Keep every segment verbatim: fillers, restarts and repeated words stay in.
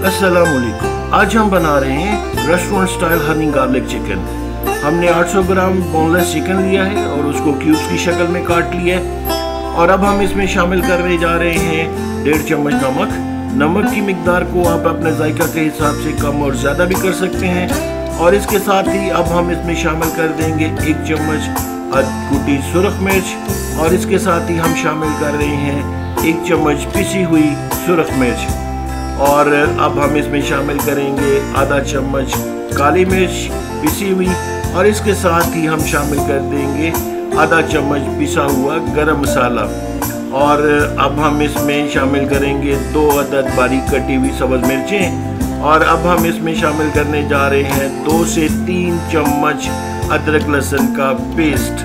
अस्सलाम वालेकुम। आज हम बना रहे हैं restaurant style honey garlic chicken. हमने आठ सौ ग्राम बोनलेस चिकन लिया है और उसको क्यूब्स की शक्ल में काट लिया है। और अब हम इसमें शामिल करने जा रहे हैं डेढ़ चम्मच नमक। नमक की मिकदार को आप अपने जायका के हिसाब से कम और ज़्यादा भी कर सकते हैं। और इसके साथ ही अब हम इसमें शामिल कर देंगे एक चम्मच कुटी सुरख मिर्च और इसके साथ ही हम शामिल कर रहे हैं एक चम्मच पिसी हुई सुरख मिर्च। और अब हम इसमें शामिल करेंगे आधा चम्मच काली मिर्च पिसी हुई और इसके साथ ही हम शामिल कर देंगे आधा चम्मच पिसा हुआ गरम मसाला। और अब हम इसमें शामिल करेंगे दो अदद बारीक कटी हुई सब्ज़ मिर्चें। और अब हम इसमें शामिल करने जा रहे हैं दो से तीन चम्मच अदरक लहसुन का पेस्ट।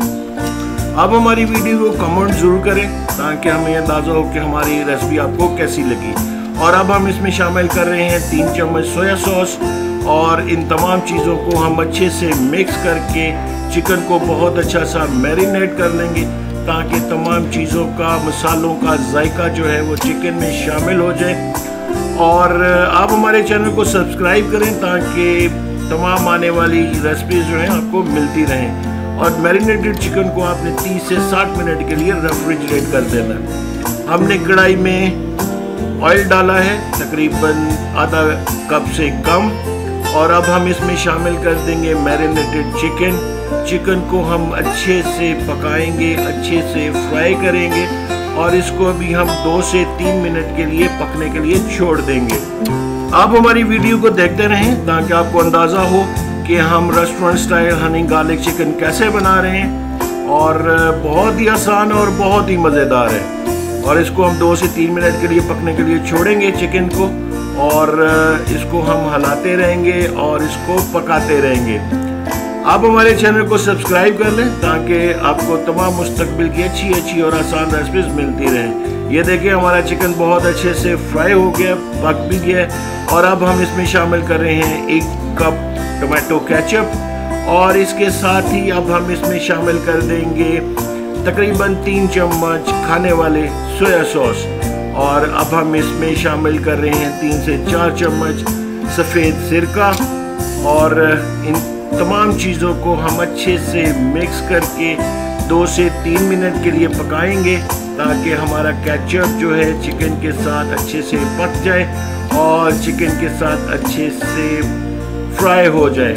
अब हमारी वीडियो को कमेंट जरूर करें ताकि हमें अंदाज़ा हो कि हमारी रेसिपी आपको कैसी लगी। और अब हम इसमें शामिल कर रहे हैं तीन चम्मच सोया सॉस और इन तमाम चीज़ों को हम अच्छे से मिक्स करके चिकन को बहुत अच्छा सा मैरिनेट कर लेंगे ताकि तमाम चीज़ों का मसालों का जायका जो है वो चिकन में शामिल हो जाए। और आप हमारे चैनल को सब्सक्राइब करें ताकि तमाम आने वाली रेसिपीज जो हैं आपको मिलती रहें। और मैरिनेटेड चिकन को आपने तीस से साठ मिनट के लिए रेफ्रिजरेट कर देना है। हमने कढ़ाई में ऑयल डाला है तकरीबन आधा कप से कम। और अब हम इसमें शामिल कर देंगे मैरिनेटेड चिकन। चिकन को हम अच्छे से पकाएंगे, अच्छे से फ्राई करेंगे और इसको भी हम दो से तीन मिनट के लिए पकने के लिए छोड़ देंगे। आप हमारी वीडियो को देखते रहें ताकि आपको अंदाज़ा हो कि हम restaurant style honey garlic chicken कैसे बना रहे हैं। और बहुत ही आसान और बहुत ही मज़ेदार है। और इसको हम दो से तीन मिनट के लिए पकने के लिए छोड़ेंगे चिकन को और इसको हम हिलाते रहेंगे और इसको पकाते रहेंगे। आप हमारे चैनल को सब्सक्राइब कर लें ताकि आपको तमाम मुस्तकबिल की अच्छी अच्छी और आसान रेसिपीज मिलती रहें। ये देखिए हमारा चिकन बहुत अच्छे से फ्राई हो गया, पक भी गया। और अब हम इसमें शामिल कर रहे हैं एक कप टमाटो केचप और इसके साथ ही अब हम इसमें शामिल कर देंगे तकरीबन तीन चम्मच खाने वाले सोया सॉस। और अब हम इसमें शामिल कर रहे हैं तीन से चार चम्मच सफ़ेद सिरका। और इन तमाम चीज़ों को हम अच्छे से मिक्स करके दो से तीन मिनट के लिए पकाएंगे ताकि हमारा केचप जो है चिकन के साथ अच्छे से पक जाए और चिकन के साथ अच्छे से फ्राई हो जाए।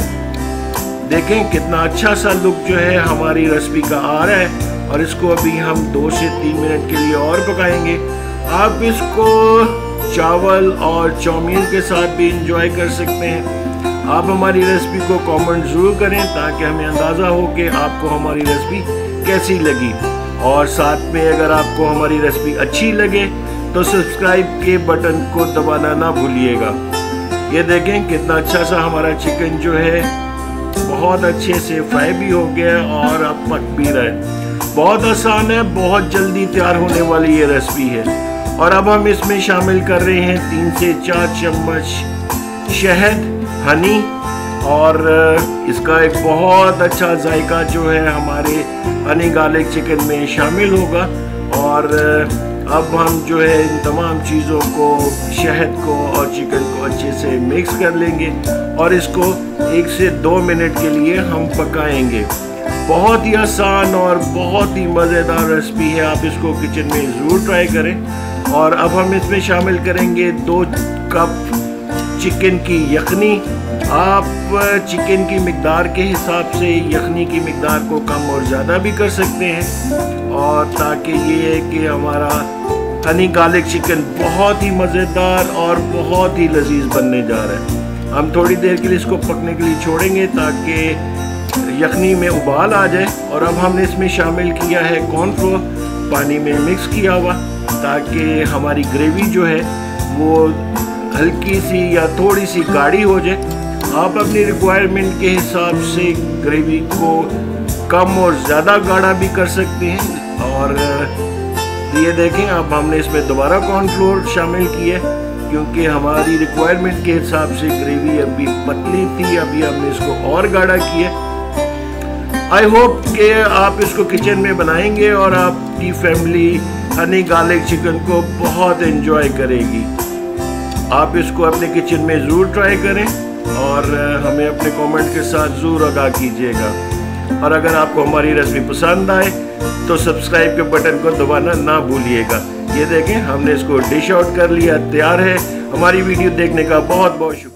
देखें कितना अच्छा सा लुक जो है हमारी रेसिपी का आ रहा है। और इसको अभी हम दो से तीन मिनट के लिए और पकाएंगे। आप इसको चावल और चाउमीन के साथ भी इंजॉय कर सकते हैं। आप हमारी रेसिपी को कमेंट ज़रूर करें ताकि हमें अंदाज़ा हो कि आपको हमारी रेसिपी कैसी लगी। और साथ में अगर आपको हमारी रेसिपी अच्छी लगे तो सब्सक्राइब के बटन को दबाना ना भूलिएगा। ये देखें कितना अच्छा सा हमारा चिकन जो है बहुत अच्छे से फ्राई भी हो गया और अब पक भी रहा है। बहुत आसान है, बहुत जल्दी तैयार होने वाली ये रेसिपी है। और अब हम इसमें शामिल कर रहे हैं तीन से चार चम्मच शहद हनी और इसका एक बहुत अच्छा जायका जो है हमारे हनी गार्लिक चिकन में शामिल होगा। और अब हम जो है इन तमाम चीज़ों को शहद को और चिकन को अच्छे से मिक्स कर लेंगे और इसको एक से दो मिनट के लिए हम पकाएंगे। बहुत ही आसान और बहुत ही मज़ेदार रेसिपी है, आप इसको किचन में ज़रूर ट्राई करें। और अब हम इसमें शामिल करेंगे दो कप चिकन की यखनी। आप चिकन की मिकदार के हिसाब से यखनी की मिकदार को कम और ज़्यादा भी कर सकते हैं। और ताकि ये है कि हमारा हनी गार्लिक चिकन बहुत ही मज़ेदार और बहुत ही लजीज बनने जा रहा है। हम थोड़ी देर के लिए इसको पकने के लिए छोड़ेंगे ताकि यखनी में उबाल आ जाए। और अब हमने इसमें शामिल किया है कॉर्नफ्लोर, पानी में मिक्स किया हुआ ताकि हमारी ग्रेवी जो है वो हल्की सी या थोड़ी सी गाढ़ी हो जाए। आप अपनी रिक्वायरमेंट के हिसाब से ग्रेवी को कम और ज़्यादा गाढ़ा भी कर सकते हैं। और ये देखें अब हमने इसमें दोबारा कॉर्नफ्लोर शामिल किया क्योंकि हमारी रिक्वायरमेंट के हिसाब से ग्रेवी अभी पतली थी, अभी हमने इसको और गाढ़ा किया। आई होप कि आप इसको किचन में बनाएंगे और आपकी फैमिली हनी गार्लिक चिकन को बहुत एंजॉय करेगी। आप इसको अपने किचन में ज़रूर ट्राई करें और हमें अपने कमेंट के साथ ज़रूर आगाह कीजिएगा। और अगर आपको हमारी रेसिपी पसंद आए तो सब्सक्राइब के बटन को दबाना ना भूलिएगा। ये देखें, हमने इसको डिश आउट कर लिया, तैयार है। हमारी वीडियो देखने का बहुत बहुत शुक्रिया।